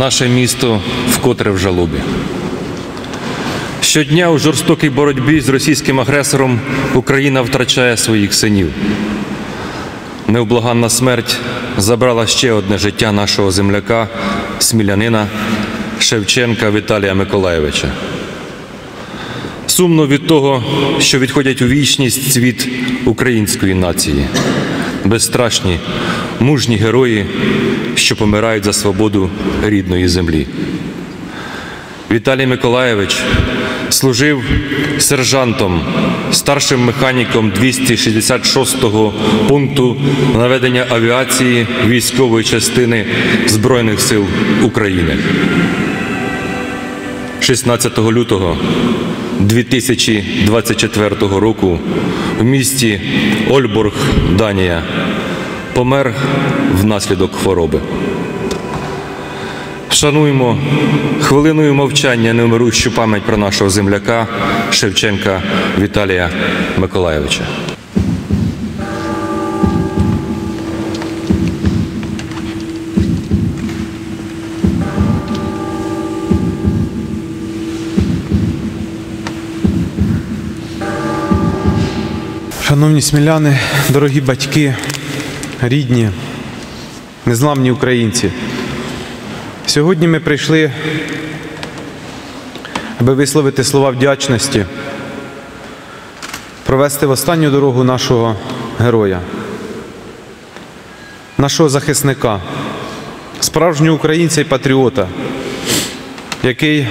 Наше місто вкотре в жалобі. Щодня у жорстокій боротьбі з російським агресором Україна втрачає своїх синів. Невблаганна смерть забрала ще одне життя нашого земляка, смілянина Шевченка Віталія Миколайовича. Сумно від того, що відходять у вічність цвіт української нації. Безстрашні, мужні герої, що помирають за свободу рідної землі. Віталій Миколайович служив сержантом, старшим механіком 266-го пункту наведення авіації військової частини Збройних сил України. 16 лютого 2024 року в місті Ольборг, Данія, помер внаслідок хвороби. Вшануємо хвилиною мовчання невмирущу пам'ять про нашого земляка Шевченка Віталія Миколайовича. Шановні сміляни, дорогі батьки, рідні, незламні українці, сьогодні ми прийшли, аби висловити слова вдячності, провести в останню дорогу нашого героя, нашого захисника, справжнього українця і патріота, який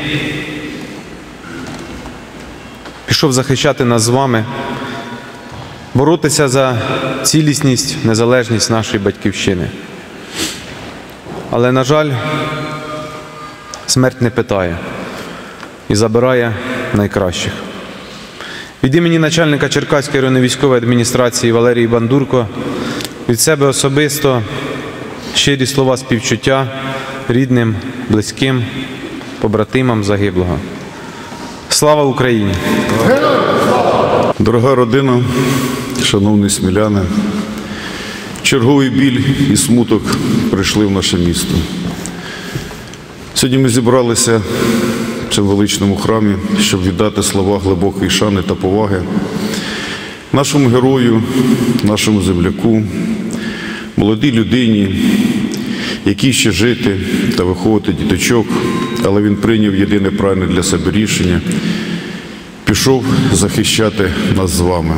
пішов захищати нас з вами, боротися за цілісність, незалежність нашої батьківщини. Але, на жаль, смерть не питає і забирає найкращих. Від імені начальника Черкаської районної військової адміністрації Валерії Бандурко, від себе особисто щирі слова співчуття рідним, близьким, побратимам загиблого. Слава Україні! Дорога родина, шановні сміляни, черговий біль і смуток прийшли в наше місто. Сьогодні ми зібралися в цьому величному храмі, щоб віддати слова глибокої шани та поваги нашому герою, нашому земляку, молодій людині, якій ще жити та виховувати діточок, але він прийняв єдине правильне для себе рішення – пішов захищати нас з вами.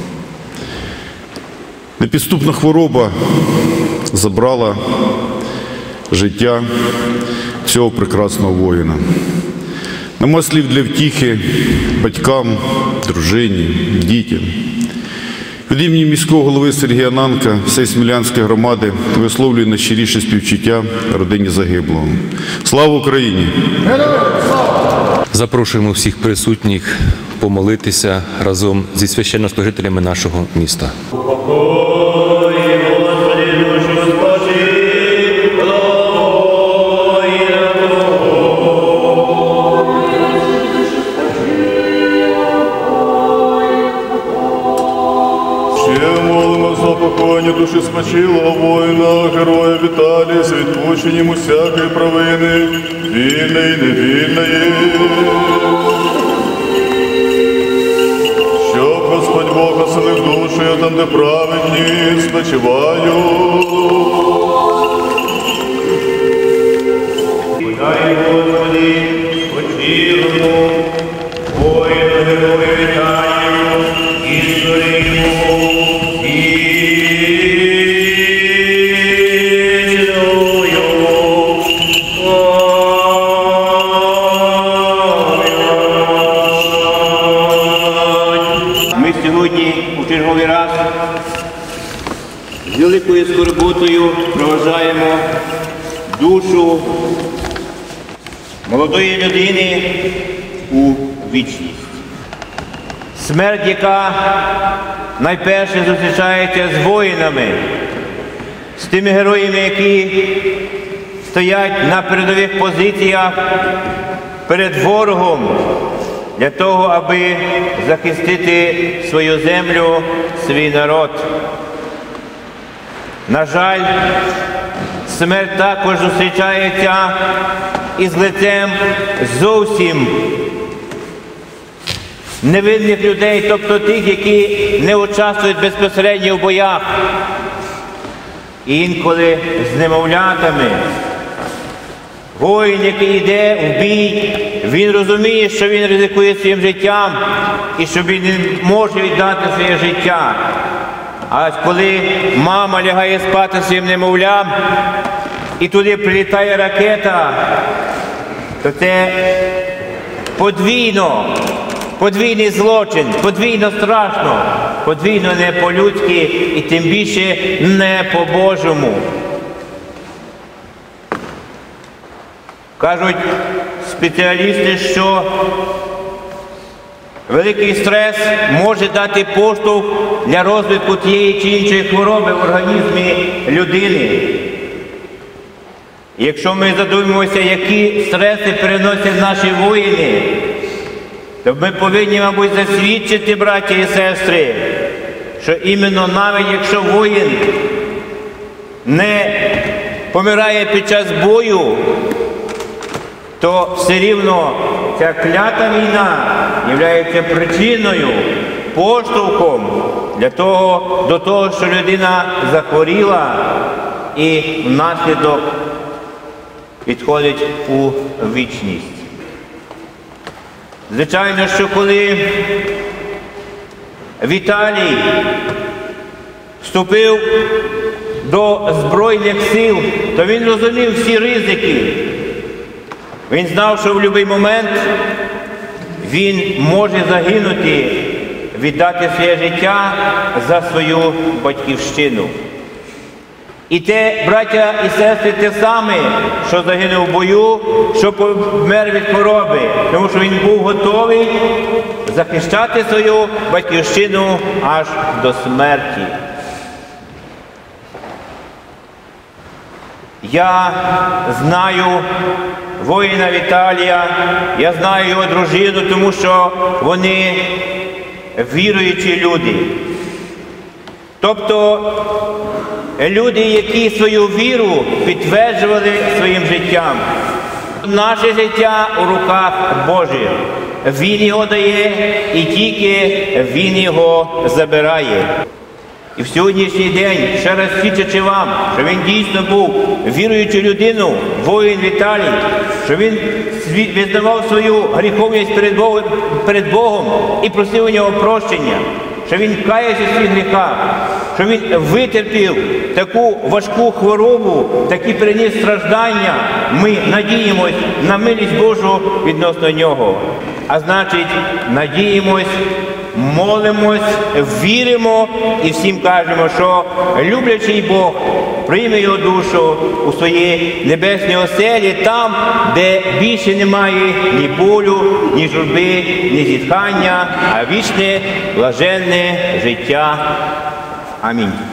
Непідступна хвороба забрала життя цього прекрасного воїна. Нема слів для втіхи батькам, дружині, дітям. Від імені міського голови Сергія Нанка, всієї Смілянської громади висловлюю найщиріше співчуття родині загиблого. Слава Україні! Запрошуємо всіх присутніх помолитися разом зі священнослужителями нашого міста. Покоєння душі спочилого воїна, героя Віталія, з відпущенням усякої провини, вільної і невільної. Щоб Господь Бог оселив душу, там, де праведні спочивають. Подай, Господи, почилому, воїна, героя Віталію, історію. Черговий раз з великою скорботою проважаємо душу молодої людини у вічність. Смерть, яка найперше зустрічається з воїнами, з тими героями, які стоять на передових позиціях перед ворогом, для того, аби захистити свою землю, свій народ. На жаль, смерть також зустрічається із лицем зовсім невинних людей, тобто тих, які не участвують безпосередньо в боях. Інколи з немовлятами. Воїн, який йде в бій, він розуміє, що він ризикує своїм життям і що він не може віддати своє життя. А коли мама лягає спати своїм немовлям, і туди прилітає ракета, то це подвійний злочин, подвійно страшно, подвійно не по-людськи і тим більше не по-божому. Кажуть спеціалісти, що великий стрес може дати поштовх для розвитку тієї чи іншої хвороби в організмі людини. Якщо ми задумаємося, які стреси переносять наші воїни, то ми повинні, мабуть, засвідчити, браті і сестри, що іменно навіть якщо воїн не помирає під час бою, то все рівно ця клята війна є причиною, поштовхом до того, що людина захворіла і внаслідок відходить у вічність. Звичайно, що коли Віталій вступив до Збройних сил, то він розумів всі ризики. Він знав, що в будь-який момент він може загинути, віддати своє життя за свою батьківщину. І те, браття і сестри, те саме, що загинув в бою, що помер від хвороби, тому що він був готовий захищати свою батьківщину аж до смерті. Я знаю воїна Віталія, я знаю його дружину, тому що вони віруючі люди. Тобто люди, які свою віру підтверджували своїм життям. Наше життя у руках Божих. Він його дає і тільки Він його забирає. І в сьогоднішній день, ще раз свідчачи вам, що він дійсно був віруючою людиною, воїн Віталій, що він визнавав свою гріховність перед Богом і просив у нього прощення, що він каявся в своїх гріхах, що він витерпів таку важку хворобу, такі переніс страждання. Ми надіємось на милість Божу відносно нього. А значить, надіємось, молимось, віримо і всім кажемо, що люблячий Бог прийме його душу у своїй небесній оселі, там, де більше немає ні болю, ні журби, ні зітхання, а вічне, блаженне життя. Амінь.